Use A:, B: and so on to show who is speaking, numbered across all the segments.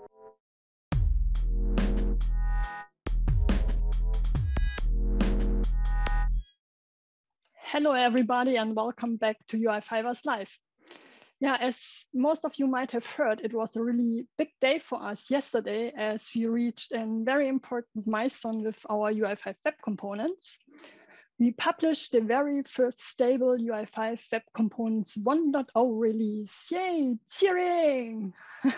A: Hello, everybody, and welcome back to UI Fibers Live. Yeah, as most of you might have heard, it was a really big day for us yesterday as we reached a very important milestone with our UI5 web components. We published the very first stable UI5 web components 1.0 release. Yay, cheering!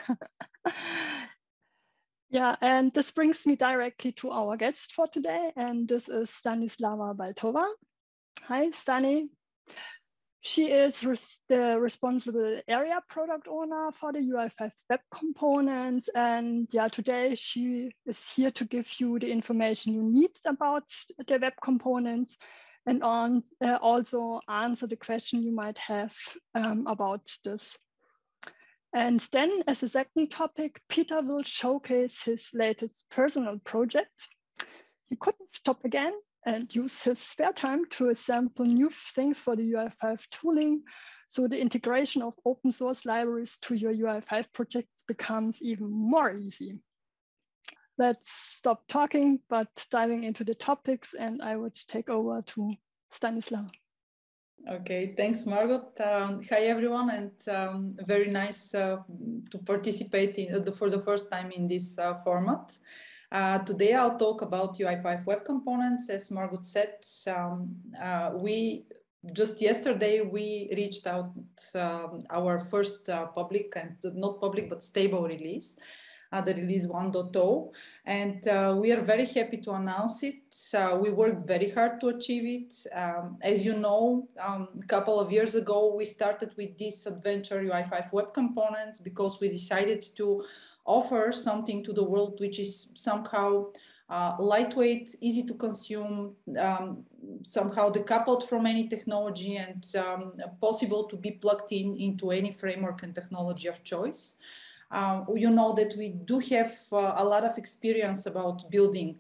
A: Yeah, and this brings me directly to our guest for today, and this is Stanislava Baltova. Hi, Stani. She is the responsible area product owner for the UI5 web components. And yeah, today she is here to give you the information you need about the web components and also answer the question you might have about this. And then as a second topic, Peter will showcase his latest personal project. He couldn't stop again and use his spare time to assemble new things for the UI5 tooling. So the integration of open source libraries to your UI5 projects becomes even more easy. Let's stop talking, but diving into the topics, and I would take over to Stanislav.
B: Okay, thanks, Margot. Hi, everyone, and very nice to participate for the first time in this format. Today I'll talk about UI5 web components. As Margot said, we just yesterday we reached out our first public and not public but stable release, the release 1.0, and we are very happy to announce it. We worked very hard to achieve it. As you know, a couple of years ago we started with this adventure UI5 web components because we decided to offer something to the world which is somehow lightweight, easy to consume, somehow decoupled from any technology, and possible to be plugged into any framework and technology of choice. You know that we do have a lot of experience about building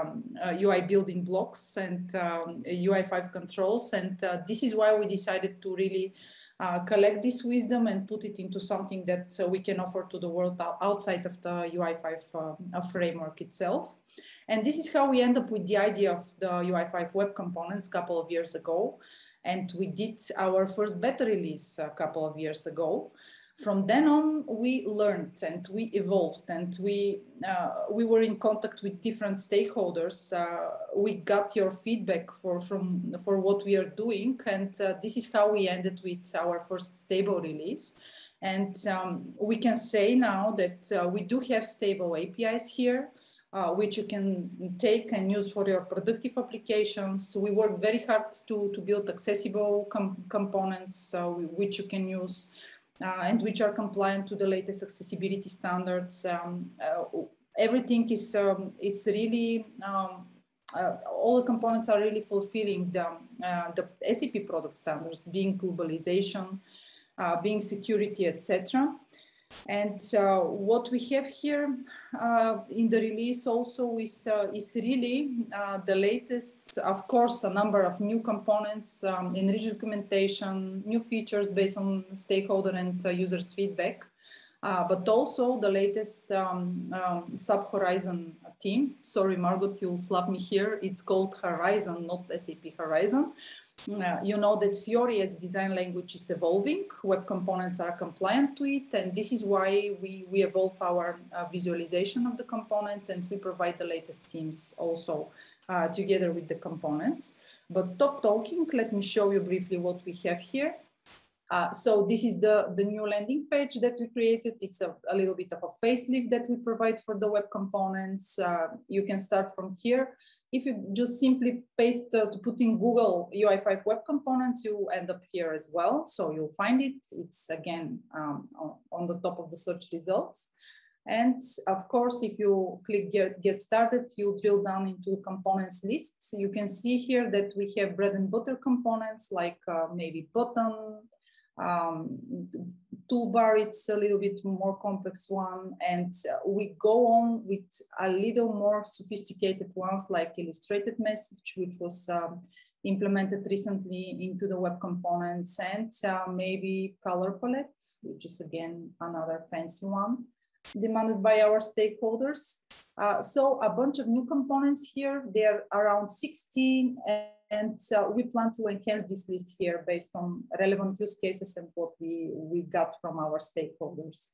B: UI building blocks and UI5 controls, and this is why we decided to really collect this wisdom and put it into something that we can offer to the world outside of the UI5 framework itself. And this is how we end up with the idea of the UI5 web components a couple of years ago. And we did our first beta release a couple of years ago. From then on, we learned and we evolved, and we were in contact with different stakeholders. We got your feedback for what we are doing, and this is how we ended with our first stable release. And we can say now that we do have stable APIs here, which you can take and use for your productive applications. We work very hard to build accessible components which you can use. And which are compliant to the latest accessibility standards. Everything is really, all the components are really fulfilling the SAP product standards, being globalization, being security, etc. And what we have here in the release also is really the latest, of course, a number of new components, enriched documentation, new features based on stakeholder and users' feedback, but also the latest sub-Horizon team. Sorry, Margot, you'll slap me here. It's called Horizon, not SAP Horizon. You know that Fiori as design language is evolving. Web components are compliant to it, and this is why we evolve our visualization of the components, and we provide the latest themes also together with the components. But stop talking, let me show you briefly what we have here. So this is the new landing page that we created. It's a little bit of a facelift that we provide for the web components. You can start from here. If you just simply paste to put in Google UI5 web components, you end up here as well. So you'll find it. It's again on the top of the search results. And of course, if you click get started, you drill down into the components lists. You can see here that we have bread and butter components like maybe button, toolbar, it's a little bit more complex one, and we go on with a little more sophisticated ones like illustrated message, which was implemented recently into the web components, and maybe color palette, which is again another fancy one. demanded by our stakeholders. So a bunch of new components here. There are around 16, and we plan to enhance this list here based on relevant use cases and what we got from our stakeholders.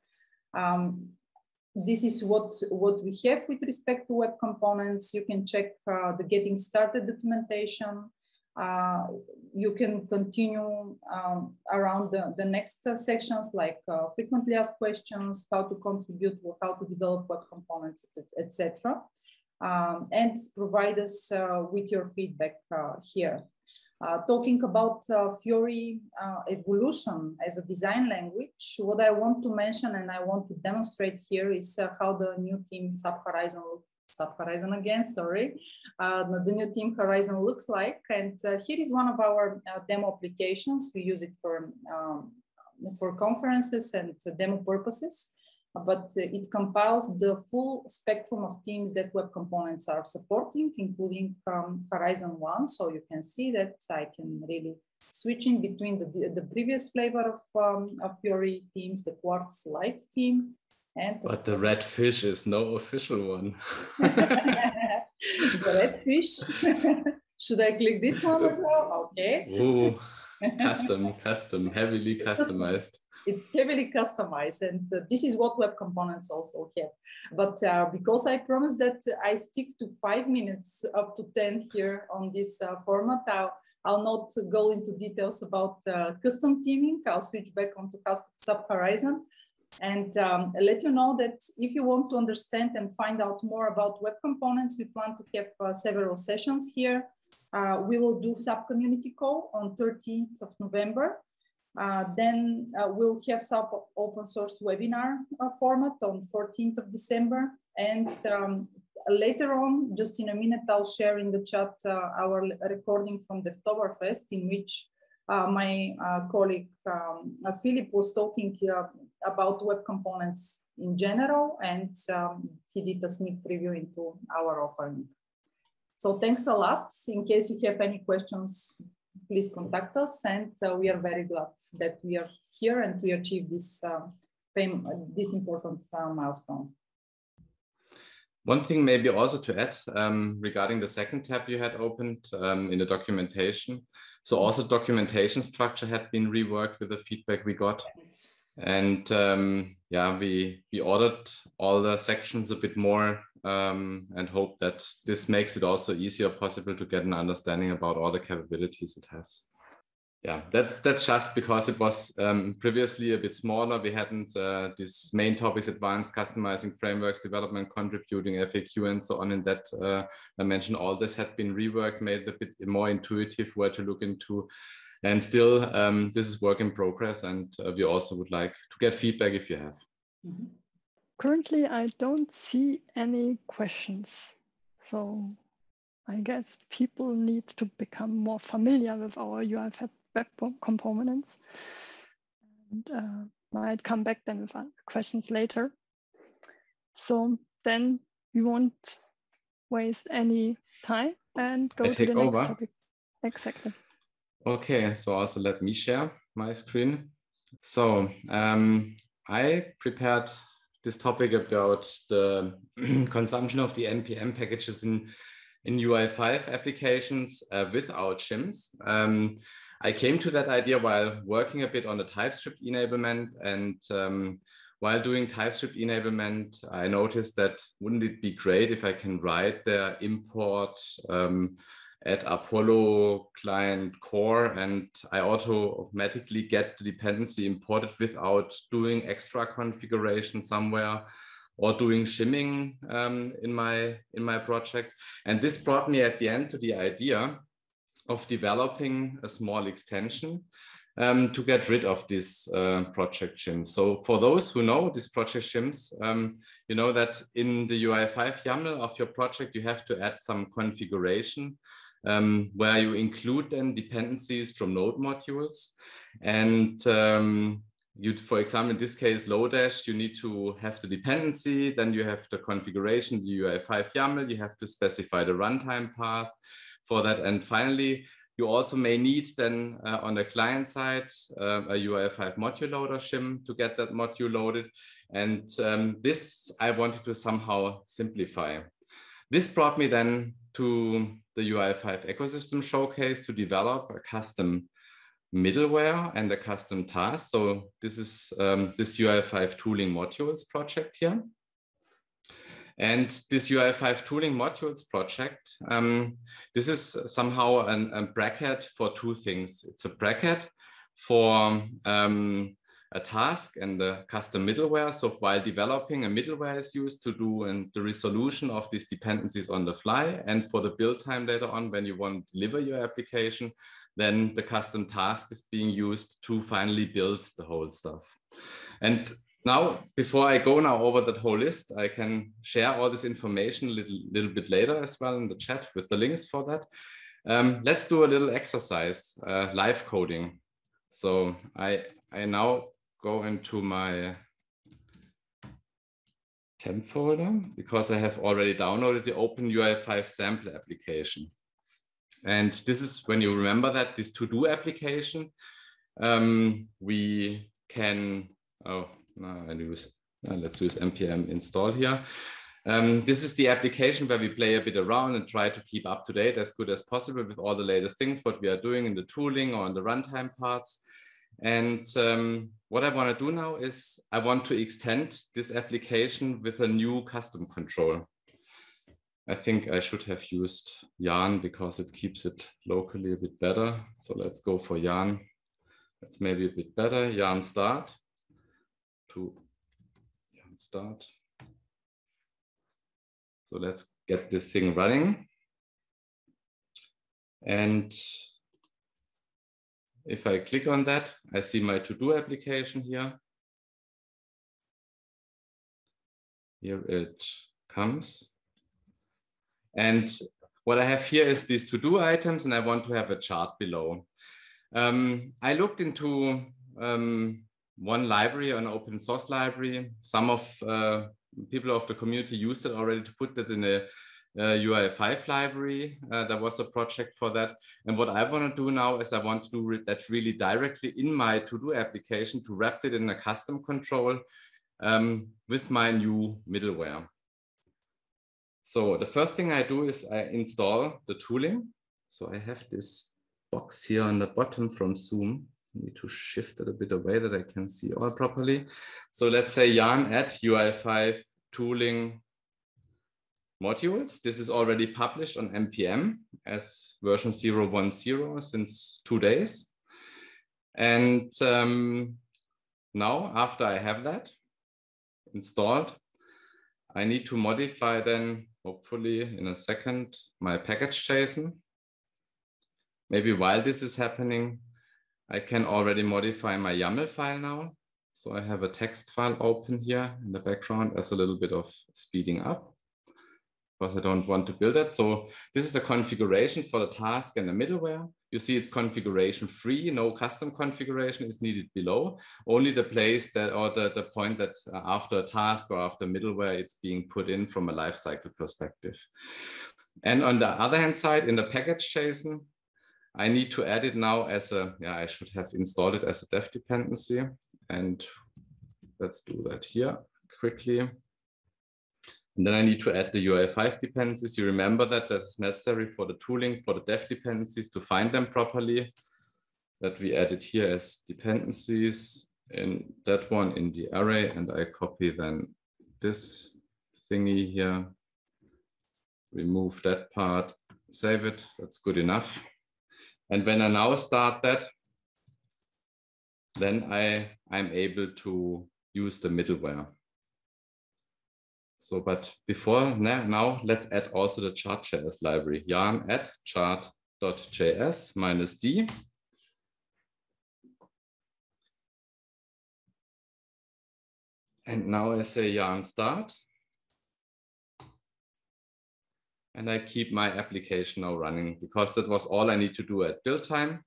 B: This is what we have with respect to web components. You can check the getting started documentation. You can continue around the next sections like frequently asked questions, how to contribute, how to develop web components, etc. And provide us with your feedback here. Talking about Fiori evolution as a design language, what I want to mention and I want to demonstrate here is how the new team Sub-Horizon again, sorry. The new team Horizon looks like, and here is one of our demo applications. We use it for conferences and demo purposes, but it compiles the full spectrum of teams that web components are supporting, including Horizon 1. So you can see that I can really switch in between the previous flavor of Fiori teams, the Quartz Lite team.
C: But the red fish is no official one.
B: The red fish. Should I click this one as well? Okay.
C: Ooh, custom, heavily customized.
B: It's heavily customized, and this is what web components also have. But because I promised that I stick to 5 minutes up to 10 here on this format, I'll not go into details about custom teaming. I'll switch back onto Sub-Horizon. And let you know that if you want to understand and find out more about web components, we plan to have several sessions here. We will do sub-community call on 13th of November. Then we'll have sub-open source webinar format on 14th of December. And later on, just in a minute, I'll share in the chat our recording from the Devtoberfest, in which my colleague Philip was talking about web components in general, and he did a sneak preview into our offering. So thanks a lot. In case you have any questions, please contact us, and we are very glad that we are here and we achieved this important milestone.
C: One thing maybe also to add regarding the second tab you had opened in the documentation. So also documentation structure had been reworked with the feedback we got. And yeah, we ordered all the sections a bit more and hope that this makes it also easier possible to get an understanding about all the capabilities it has. Yeah, that's just because it was previously a bit smaller. We hadn't these main topics: advanced customizing frameworks, development, contributing, FAQ, and so on. And that I mentioned all this had been reworked, made a bit more intuitive where to look into. And still, this is work in progress, and we also would like to get feedback if you have.
A: Mm-hmm. Currently, I don't see any questions. So I guess people need to become more familiar with our UI5 web components, and might come back then with questions later. So then we won't waste any time and go to the next topic. Exactly.
C: Okay, so also let me share my screen. So I prepared this topic about the consumption of the NPM packages in UI5 applications without shims. I came to that idea while working a bit on the TypeScript enablement, and while doing TypeScript enablement, I noticed that wouldn't it be great if I can write the import at Apollo client core, and I automatically get the dependency imported without doing extra configuration somewhere or doing shimming in my project. And this brought me at the end to the idea of developing a small extension to get rid of this project shim. So for those who know this project shims, you know that in the UI5 YAML of your project, you have to add some configuration where you include then dependencies from node modules. And you, for example, in this case, Lodash, you need to have the dependency, then you have the configuration, the UI5 YAML, you have to specify the runtime path for that. And finally, you also may need then on the client side a UI5 module loader shim to get that module loaded. And this I wanted to somehow simplify. This brought me then to the UI5 ecosystem showcase to develop a custom middleware and a custom task. So this is this UI5 tooling modules project here. And this UI5 tooling modules project, this is somehow a bracket for two things. It's a bracket for a task and the custom middleware. So while developing, a middleware is used to do the resolution of these dependencies on the fly. And for the build time later on, when you want to deliver your application, then the custom task is being used to finally build the whole stuff. And now, before I go now over that whole list, I can share all this information a little bit later as well in the chat with the links for that. Let's do a little exercise, live coding. So I now go into my temp folder because I have already downloaded the OpenUI5 sample application. And this is when you remember that this to-do application, we can, let's use npm install here. This is the application where we play a bit around and try to keep up to date as good as possible with all the latest things, what we are doing in the tooling or in the runtime parts. And what I want to do now is I want to extend this application with a new custom control. I think I should have used Yarn because it keeps it locally a bit better. So let's go for Yarn. That's maybe a bit better. Yarn start to Yarn start. So let's get this thing running. And if I click on that, I see my to-do application here. Here it comes. And what I have here is these to-do items, and I want to have a chart below. I looked into one library, an open source library. Some of people of the community used it already to put that in a UI5 library. There was a project for that. And what I want to do now is I want to do that really directly in my to-do application to wrap it in a custom control with my new middleware. So the first thing I do is I install the tooling. So I have this box here on the bottom from Zoom. I need to shift it a bit away that I can see all properly. So let's say yarn add UI5 tooling modules. This is already published on NPM as version 0.10 since 2 days. And now after I have that installed, I need to modify then, hopefully in a second, my package.json. Maybe while this is happening, I can already modify my YAML file now. So I have a text file open here in the background as a little bit of speeding up, because I don't want to build that. So this is the configuration for the task and the middleware. You see it's configuration free, no custom configuration is needed below, only the place that, or the point that after a task or after middleware, it's being put in from a lifecycle perspective. And on the other hand side, in the package.json, I need to add it now as a, I should have installed it as a dev dependency. And let's do that here quickly. And then I need to add the UI5 dependencies. You remember that that's necessary for the tooling, for the dev dependencies to find them properly. That we add it here as dependencies in that one in the array. And I copy then this thingy here, remove that part, save it. That's good enough. And when I now start that, then I'm able to use the middleware. So, but before now, let's add also the chart.js library. Yarn add chart.js -d. And now I say yarn start. And I keep my application now running because that was all I need to do at build time.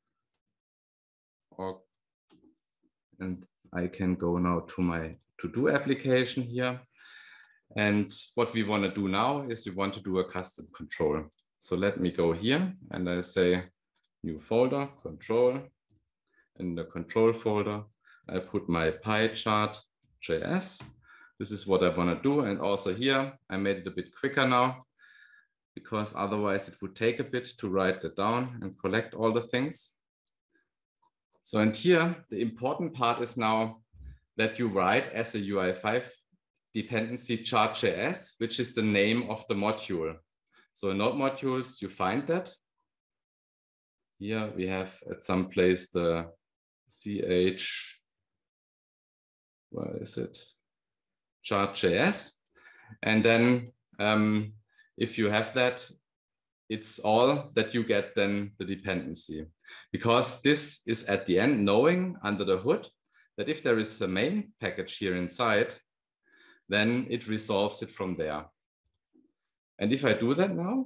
C: And I can go now to my to-do application here. And what we want to do now is we want to do a custom control. So let me go here and I say new folder, control. In the control folder, I put my pie chart chart.js. This is what I want to do. And also here, I made it a bit quicker now, because otherwise it would take a bit to write that down and collect all the things. So, and here, the important part is now that you write as a UI5 dependency chart.js, which is the name of the module. So in node modules, you find that. Here we have at some place the where is it? Chart.js. And then if you have that, it's all that you get then the dependency. Because this is at the end knowing under the hood that if there is a main package here inside, then it resolves it from there. And if I do that now,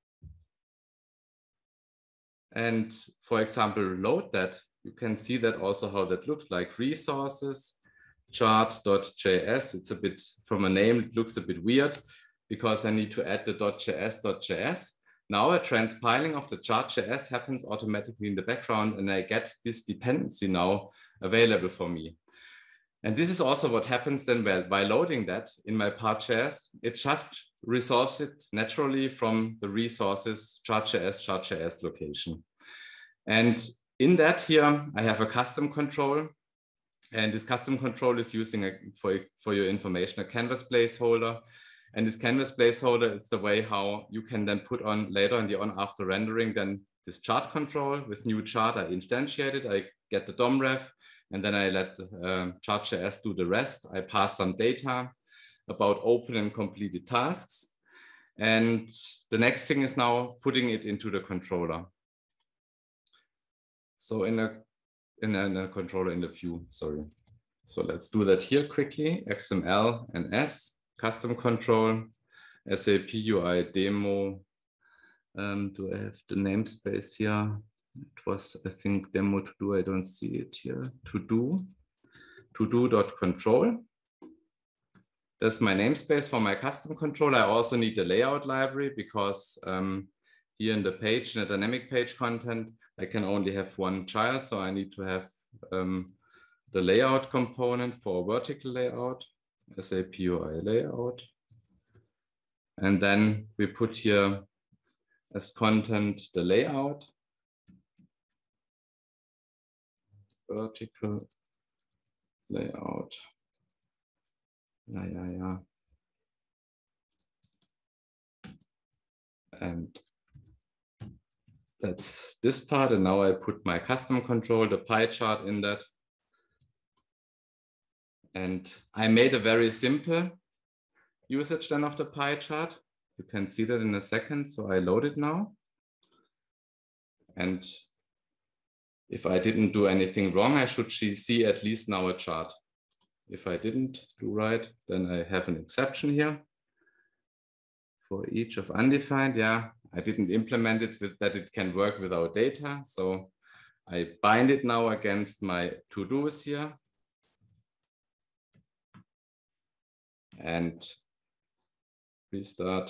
C: and for example, load that, you can see that also how that looks like. Resources, chart.js. It's a bit, from a name, it looks a bit weird because I need to add the .js.js. Now a transpiling of the chart.js happens automatically in the background, and I get this dependency now available for me. And this is also what happens then by loading that in my part.js. It just resolves it naturally from the resources chart.js location. And in that here, I have a custom control. And this custom control is using, for your information, a canvas placeholder. And this canvas placeholder is the way how you can then put on later in the after rendering then this chart control with new chart. I instantiate it, I get the DOM ref, and then I let chart.js do the rest. I pass some data about open and completed tasks. And the next thing is now putting it into the controller. So in a controller in the view, sorry. So let's do that here quickly. XML and S. Custom control, SAP UI demo. Do I have the namespace here? It was, I think, demo to do. I don't see it here. To do.control. That's my namespace for my custom control. I also need the layout library because here in the page, in the dynamic page content, I can only have one child. So I need to have the layout component for vertical layout. SAP UI layout. And then we put here as content the layout. Vertical layout. Yeah. And that's this part. And now I put my custom control, the pie chart in that. And I made a very simple usage then of the pie chart. You can see that in a second. So I load it now. And if I didn't do anything wrong, I should see at least now a chart. If I didn't do right, then I have an exception here. For each of undefined, yeah, I didn't implement it with that it can work without data. So I bind it now against my to-dos here. And restart.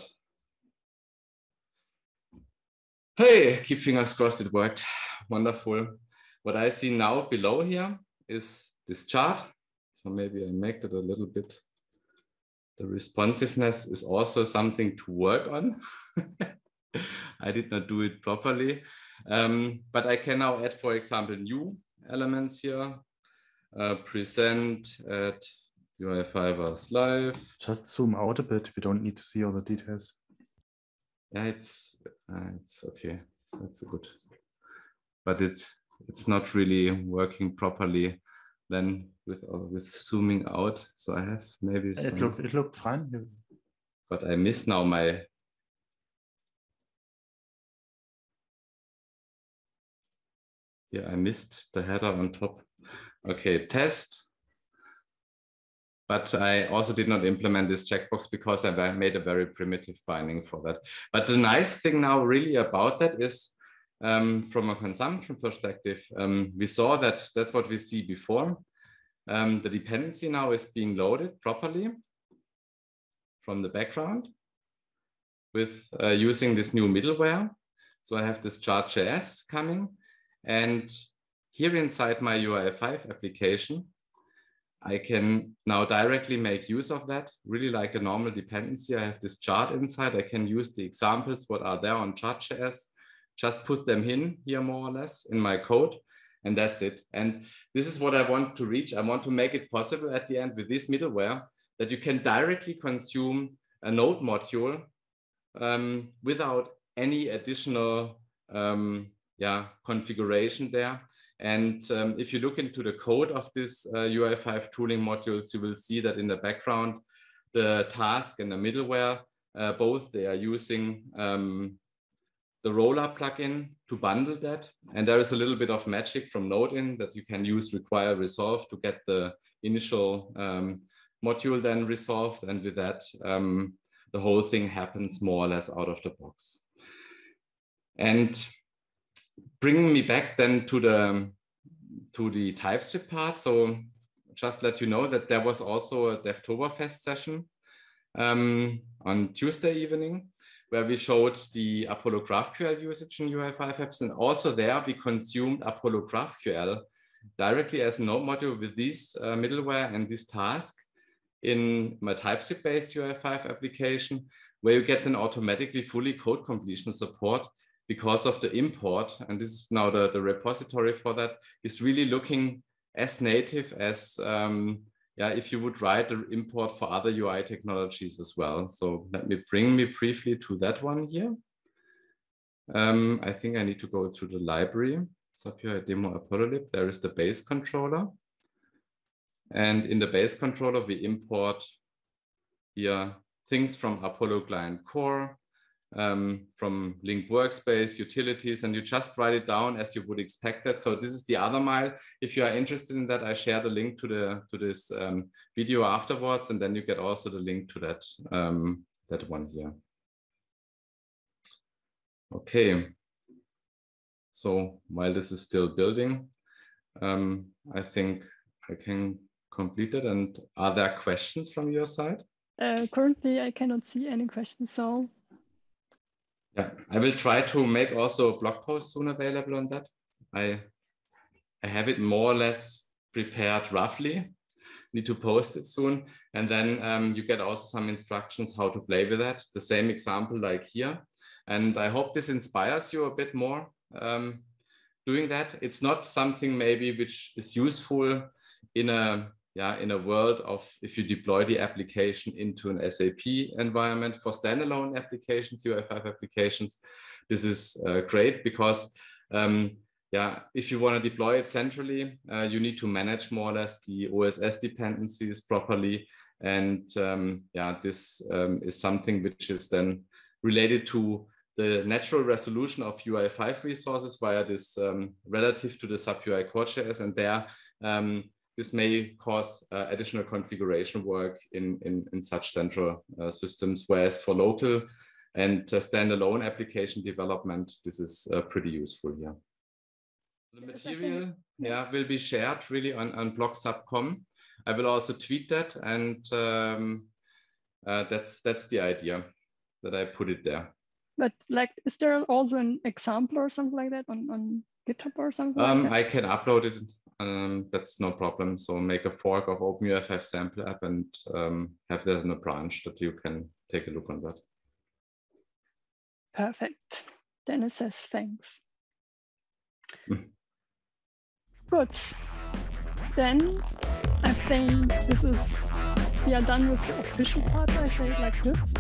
C: Hey, keep fingers crossed it worked. Wonderful. What I see now below here is this chart. So maybe I make that a little bit. The responsiveness is also something to work on. I did not do it properly. But I can now add, for example, new elements here. Present at UI5 as live.
D: Just zoom out a bit. We don't need to see all the details.
C: Yeah, it's okay. That's good. But it's not really working properly then with zooming out. So I have maybe some,
D: it looked fine.
C: But I miss now my. Yeah, I missed the header on top. Okay, test. But I also did not implement this checkbox because I made a very primitive binding for that. But the nice thing now really about that is from a consumption perspective, we saw that's what we see before. The dependency now is being loaded properly from the background with using this new middleware. So I have this chart.js coming, and here inside my UI5 application, I can now directly make use of that, really like a normal dependency. I have this chart inside. I can use the examples, what are there on chart.js, just put them in here more or less in my code, and that's it. And this is what I want to reach. I want to make it possible at the end with this middleware that you can directly consume a node module without any additional configuration there. And if you look into the code of this UI5 tooling modules, you will see that in the background, the task and the middleware, both they are using the Roller plugin to bundle that. And there is a little bit of magic from Node.in that you can use require resolve to get the initial module then resolved. And with that, the whole thing happens more or less out of the box. And bringing me back then to the TypeScript part. So just let you know that there was also a Devtoberfest session on Tuesday evening, where we showed the Apollo GraphQL usage in UI5 apps. And also there we consumed Apollo GraphQL directly as a node module with this middleware and this task in my TypeScript-based UI5 application, where you get then automatically fully code completion support because of the import. And this is now the repository for that is really looking as native as if you would write the import for other UI technologies as well. So let me bring me briefly to that one here. I think I need to go through the library. SubUI demo ApolloLib. There is the base controller. And in the base controller, we import here things from Apollo Client Core, from Link Workspace, utilities, and you just write it down as you would expect that. So this is the other mile. If you are interested in that, I share the link to this video afterwards, and then you get also the link to that, that one here. Okay. So while this is still building, I think I can complete it. And are there questions from your side?
A: Currently, I cannot see any questions, so.
C: Yeah, I will try to make also a blog post soon available on that. I have it more or less prepared roughly, need to post it soon. And then you get also some instructions how to play with that. The same example like here. And I hope this inspires you a bit more doing that. It's not something maybe which is useful in a world of if you deploy the application into an SAP environment for standalone applications, UI5 applications. This is great because if you want to deploy it centrally, you need to manage more or less the OSS dependencies properly. And this is something which is then related to the natural resolution of UI5 resources via this relative to the SubUI core.js, and there this may cause additional configuration work in such central systems, whereas for local and standalone application development, this is pretty useful here. The material will be shared really on blog.sub.com. I will also tweet that, and that's the idea that I put it there.
A: But like, is there also an example or something like that on GitHub or something like that?
C: I can upload it. That's no problem. So make a fork of OpenUI5 sample app and have that in a branch that you can take a look on that.
A: Perfect. Dennis says thanks. Good. Then I think we are done with the official part, I say it like this.